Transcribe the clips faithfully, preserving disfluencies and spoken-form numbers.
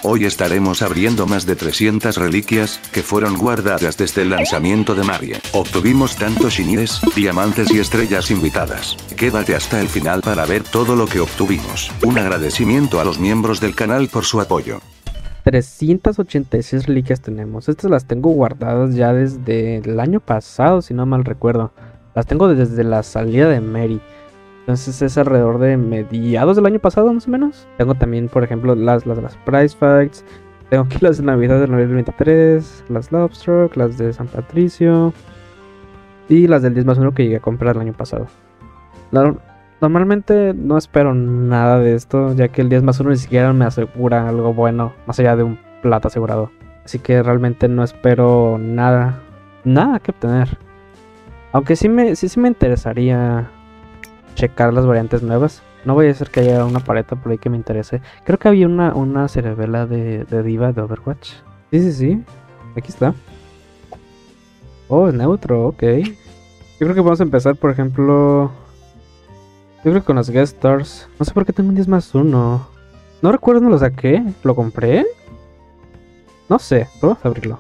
Hoy estaremos abriendo más de trescientas reliquias, que fueron guardadas desde el lanzamiento de Mario. Obtuvimos tantos shinies, diamantes y estrellas invitadas. Quédate hasta el final para ver todo lo que obtuvimos. Un agradecimiento a los miembros del canal por su apoyo. trescientas ochenta y seis reliquias tenemos. Estas las tengo guardadas ya desde el año pasado, si no mal recuerdo. Las tengo desde la salida de Mary. Entonces es alrededor de mediados del año pasado, más o menos. Tengo también, por ejemplo, las, las de las Prize Fights. Tengo aquí las de Navidad del dos mil veintitrés. Las Lobstruck, las de San Patricio. Y las del diez más uno que llegué a comprar el año pasado. La, normalmente no espero nada de esto, ya que el diez más uno ni siquiera me asegura algo bueno, más allá de un plata asegurado. Así que realmente no espero nada, nada que obtener. Aunque sí me, sí, sí me interesaría checar las variantes nuevas. No voy a decir que haya una paleta por ahí que me interese. Creo que había una, una cerebela de, de diva de Overwatch. Sí, sí, sí. Aquí está. Oh, es neutro, ok. Yo creo que vamos a empezar, por ejemplo... Yo creo que con los guest stars. No sé por qué tengo un diez más uno. No recuerdo dónde lo saqué. ¿Lo compré? No sé. Vamos a abrirlo.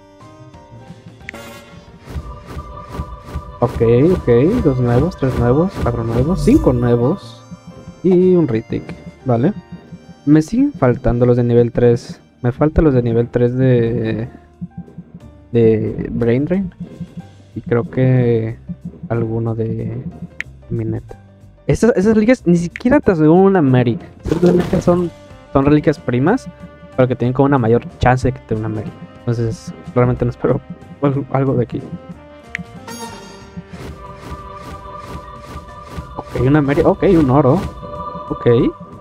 Ok, ok, dos nuevos, tres nuevos, cuatro nuevos, cinco nuevos y un retake, vale. Me siguen faltando los de nivel tres. Me faltan los de nivel tres de de Brain Drain y creo que alguno de Minette. Esas, esas reliquias ni siquiera te aseguran una Mary. Simplemente son, son reliquias primas, pero que tienen como una mayor chance de que te dé una Mary. Entonces realmente no espero algo de aquí. Ok, una Mary, ok, un oro. Ok.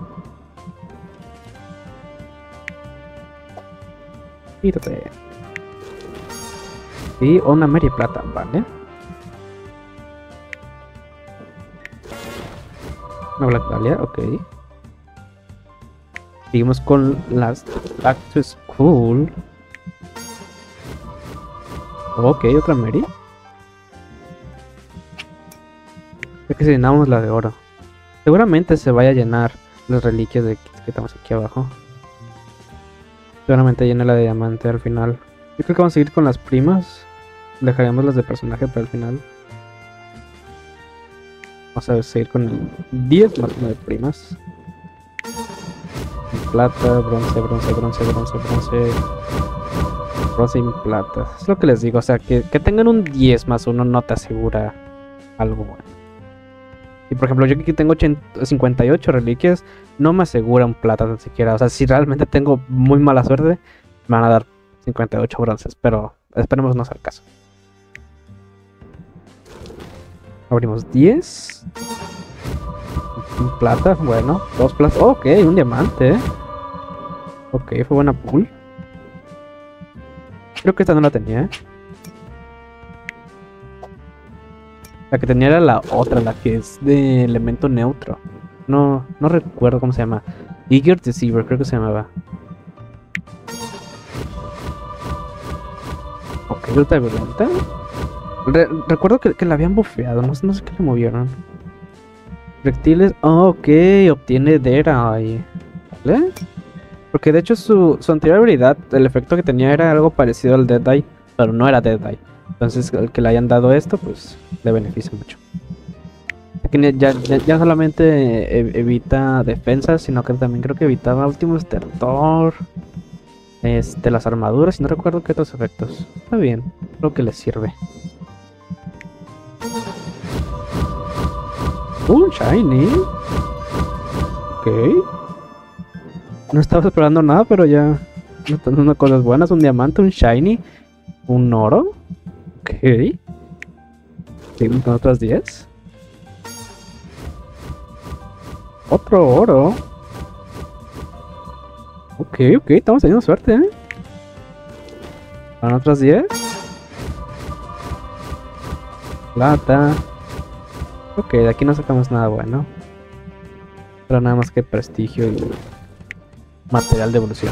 Quítate. Y una Mary plata, vale. Una Black Dahlia, ok. Seguimos con las Back to School. Ok, otra Mary. Creo que si llenamos la de oro, seguramente se vaya a llenar las reliquias de que estamos aquí abajo. Seguramente llena la de diamante al final. Yo creo que vamos a seguir con las primas. Dejaremos las de personaje para el final. Vamos a seguir con el diez más uno de primas. Plata, bronce, bronce, bronce, bronce, bronce. Bronce y plata. Es lo que les digo. O sea, que, que tengan un diez más uno no te asegura algo bueno. Y por ejemplo, yo aquí tengo cincuenta y ocho reliquias, no me asegura un plata tan siquiera. O sea, si realmente tengo muy mala suerte, me van a dar cincuenta y ocho bronces, pero esperemos no sea el caso. Abrimos diez. Un plata, bueno, dos platas. Oh, ok, un diamante. Ok, fue buena pool. Creo que esta no la tenía, ¿eh? La que tenía era la otra, la que es de elemento neutro. No, no recuerdo cómo se llama. Eager Deceiver, creo que se llamaba. Ok, ruta violenta. Re recuerdo que, que la habían bufeado, no, no sé qué le movieron. Reptiles, oh, ok, obtiene Deadeye. ¿Vale? Porque de hecho su, su anterior habilidad, el efecto que tenía era algo parecido al Deadeye, pero no era Deadeye. Entonces el que le hayan dado esto, pues le beneficia mucho. Ya, ya, ya solamente evita defensas, sino que también creo que evitaba último estertor. Este, las armaduras, y no recuerdo qué otros efectos. Está bien, creo que les sirve. Un shiny. Ok. No estaba esperando nada, pero ya me están dando cosas buenas. Un diamante, un shiny, un oro. Ok. Seguimos con otras diez. Otro oro. Ok, ok, estamos teniendo suerte, ¿eh? Van otras diez. Plata. Ok, de aquí no sacamos nada bueno. Pero nada más que prestigio y material de evolución.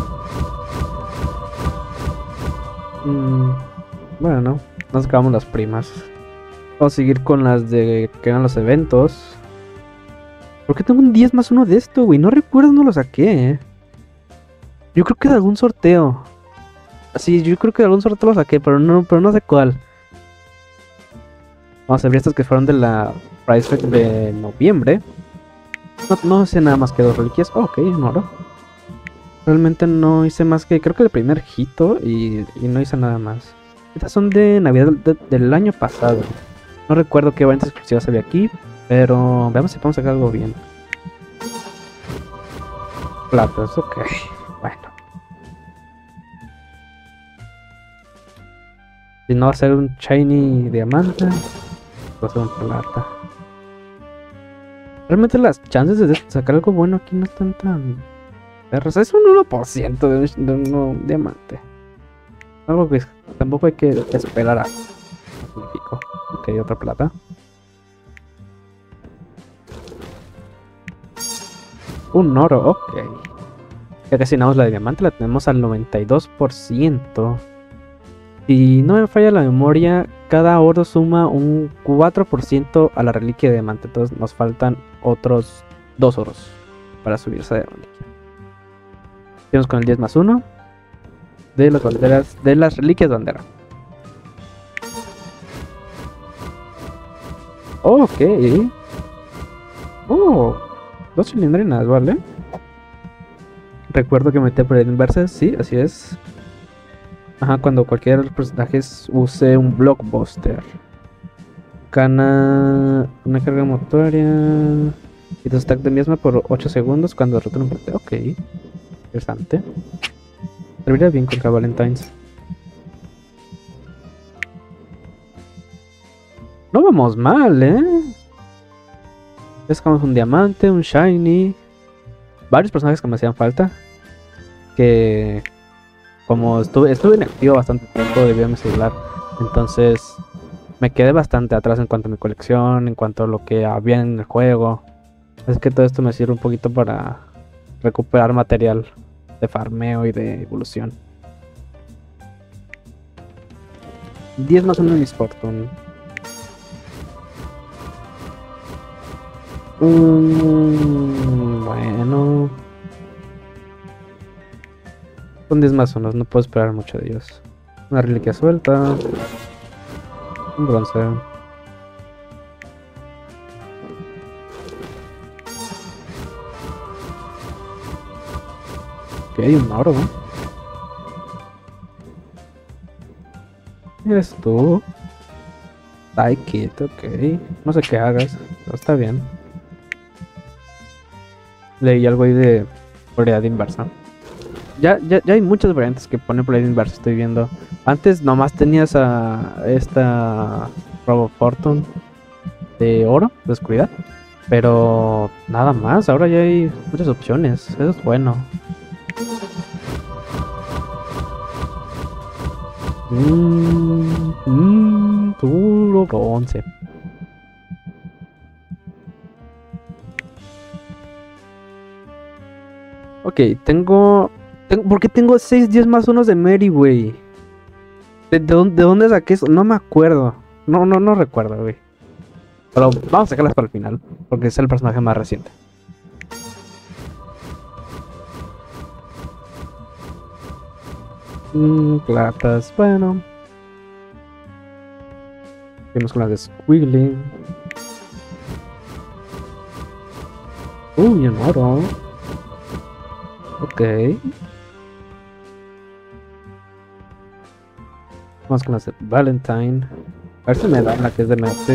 Mm, bueno, no. Nos sacamos las primas. Vamos a seguir con las de que eran los eventos. ¿Por qué tengo un diez más uno de esto, güey? No recuerdo, no lo saqué, ¿eh? Yo creo que de algún sorteo. Sí, yo creo que de algún sorteo lo saqué, pero no, pero no sé cuál. Vamos a ver estas que fueron de la Prize Pack de noviembre. No, no hice nada más que dos reliquias. Oh, ok, un oro. Realmente no hice más que, creo que el primer hito y, y no hice nada más. Estas son de Navidad de, de, del año pasado. No recuerdo qué variantes exclusivas había aquí, pero veamos si podemos sacar algo bien. Platas, ok. Bueno. Si no va a ser un shiny diamante, va a ser un plata. Realmente las chances de sacar algo bueno aquí no están tan perros. Es un uno por ciento de un, de un diamante. Algo que tampoco hay que esperar a. Ok, otra plata. Un oro, ok. Ya casi ganamos la de diamante, la tenemos al noventa y dos por ciento. Si no me falla la memoria, cada oro suma un cuatro por ciento a la reliquia de diamante. Entonces nos faltan otros dos oros para subir esa reliquia. Seguimos con el diez más uno de las banderas, de las reliquias de bandera. Oh, ok. Oh, dos cilindrinas, ¿vale? Recuerdo que metí por el inverse, sí, así es. Ajá, cuando cualquiera de los personajes use un blockbuster. Gana una carga motoria y dos stack de miasma por ocho segundos cuando derrota un fuerte. Ok, interesante. Serviría bien contra Valentine's. No vamos mal, ¿eh? Ya sacamos un diamante, un shiny. Varios personajes que me hacían falta. Que como estuve, estuve inactivo bastante tiempo debido a mi celular. Entonces me quedé bastante atrás en cuanto a mi colección, en cuanto a lo que había en el juego. Es que todo esto me sirve un poquito para recuperar material de farmeo y de evolución. diez más uno en Miss Fortune. Mm, bueno. Son diez más uno, no puedo esperar mucho de ellos. Una reliquia suelta. Un bronce. Ok, un oro, ¿no? Eres tú. Like it, ok. No sé qué hagas, pero está bien. Leí algo ahí de probabilidad inversa. Ya, ya, ya hay muchas variantes que ponen probabilidad inversa, estoy viendo. Antes nomás tenías a esta Robo Fortune de oro, de oscuridad. Pero nada más, ahora ya hay muchas opciones. Eso es bueno. Mmm, mmm, puro bronce. Ok, tengo, tengo... ¿Por qué tengo seis, diez más unos de Mary, güey? ¿De, de, dónde, ¿De dónde saqué eso? No me acuerdo. No, no, no recuerdo, güey. Pero vamos a sacarlas para el final, porque es el personaje más reciente. Mmm, platas, bueno. Vamos con las de Squiggly. Uy, un oro. Ok. Vamos con las de Valentine. A ver si me da la que es de Mete.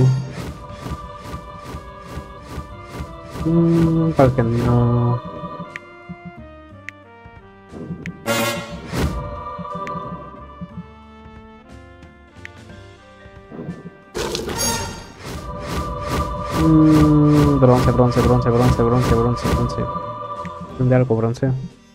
Mmm, para que no. Mmm, bronce, bronce, bronce, bronce, bronce, bronce, bronce. ¿Dónde algo bronce?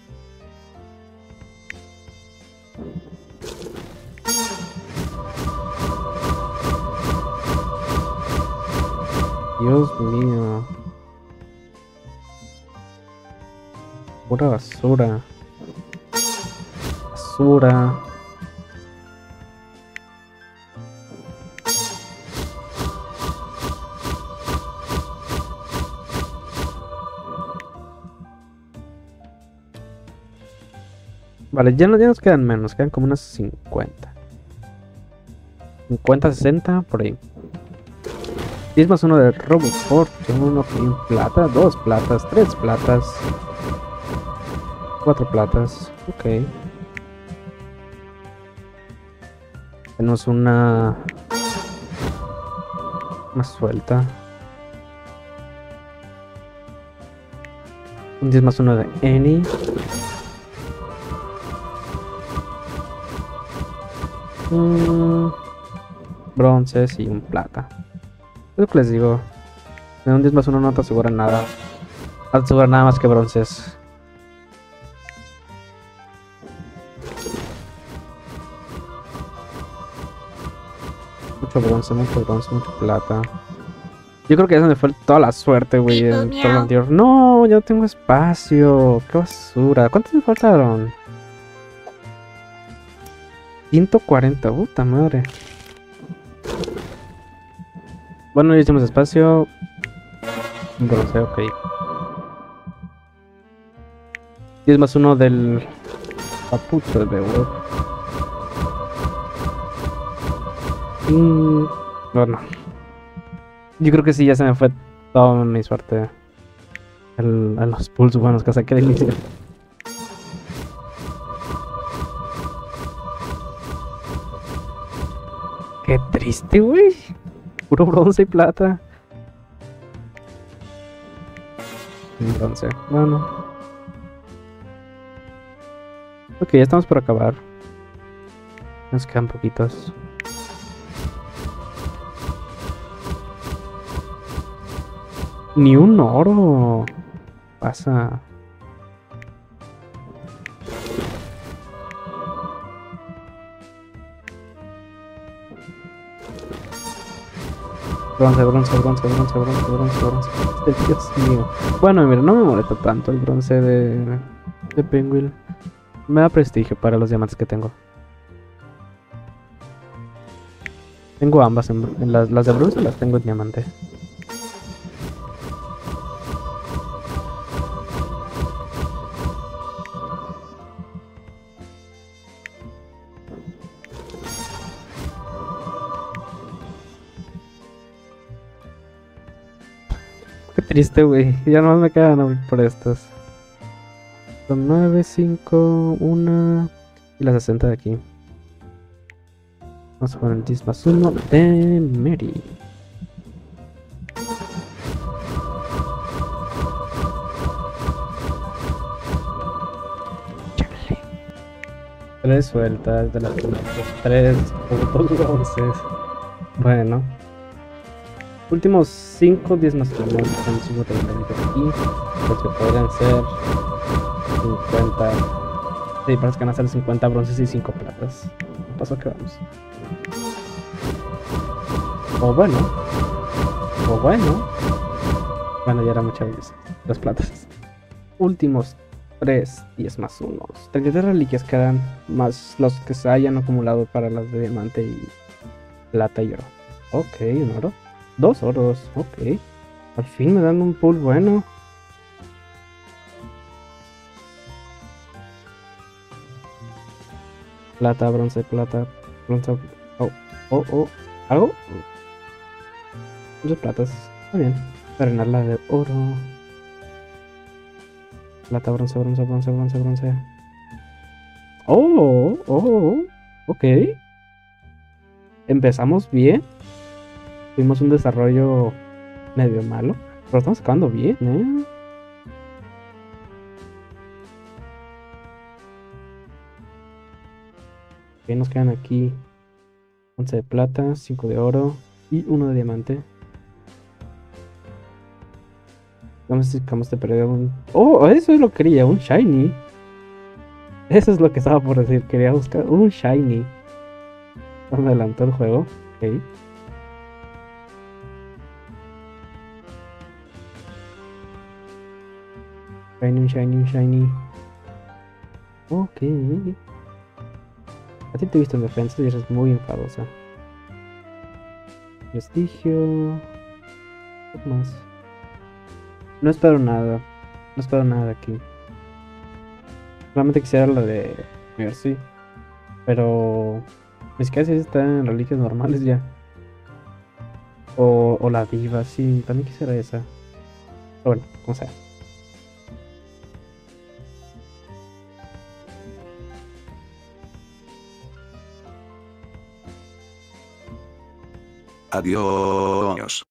Dios mío. Pura basura. Basura. Vale, ya, no, ya nos quedan menos, quedan como unas cincuenta. cincuenta, sesenta, por ahí. diez más uno de Roboport, uno en plata, dos platas, tres platas, cuatro platas, ok. Tenemos una... Una suelta. Un diez más uno de Annie. Mm, bronces y un plata. Es lo que les digo. En un diez más uno no te asegura nada. No te asegura nada más que bronces. Mucho bronce, mucho bronce, mucho plata. Yo creo que ya se me fue toda la suerte, güey, en todo lo anterior. No, ya no tengo espacio. Qué basura. ¿Cuántos me faltaron? ciento cuarenta, puta madre. Bueno, ya hicimos espacio. Un bronce, ok. diez más uno del papucho de Beowulf. Mm, bueno. Yo creo que sí, ya se me fue toda mi suerte. El, a los pulls buenos que saqué de inicio. Qué triste, güey. Puro bronce y plata. Entonces, bueno. Ok, ya estamos por acabar. Nos quedan poquitos. Ni un oro. Pasa. Bronce, bronce, bronce, bronce, bronce, bronce, bronce. Dios mío. Bueno, mira, no me molesta tanto el bronce de, de Penguin. Me da prestigio para los diamantes que tengo. Tengo ambas, en, en las, las de bronce las tengo en diamante. Qué triste, güey. Ya no me quedan por estas. Son nueve, cinco, uno y la sesenta de aquí. Vamos a poner el diez más uno de Mary. Chale. Tres sueltas de las tres puntos bronces. Bueno. Últimos cinco, diez más uno. Son cinco aquí. Pues podrían ser cincuenta. Sí, parece que van a ser cincuenta bronces y cinco platas. Paso que vamos. O bueno. O bueno. Bueno, ya era muchas veces. Las platas. Últimos tres, diez más uno. treinta y tres reliquias quedan. Más los que se hayan acumulado para las de diamante y plata y oro. Ok, un oro. Dos oros. Ok. Al fin me dan un pool bueno. Plata, bronce, plata, bronce. Oh, oh, oh. ¿Algo? Dos platas. Está bien. Para llenarla de oro. Plata, bronce, bronce, bronce, bronce, bronce. Oh, oh, oh. Ok. Empezamos bien. Tuvimos un desarrollo medio malo. Pero estamos acabando bien, ¿eh? Ok, nos quedan aquí once de plata, cinco de oro y uno de diamante. Vamos a perder un... Oh, eso es lo que quería, un shiny. Eso es lo que estaba por decir, quería buscar un shiny. Me adelantó el juego, ok. Shiny, un shiny, un shiny. Ok. A ti te he visto en defensa y eres muy enfadosa. Prestigio. ¿Qué más? No espero nada. No espero nada de aquí. Solamente quisiera la de Mercy. Pero es que así está en reliquias normales ya. O, o la diva, sí, también quisiera esa. Pero bueno, como sea. Adiós.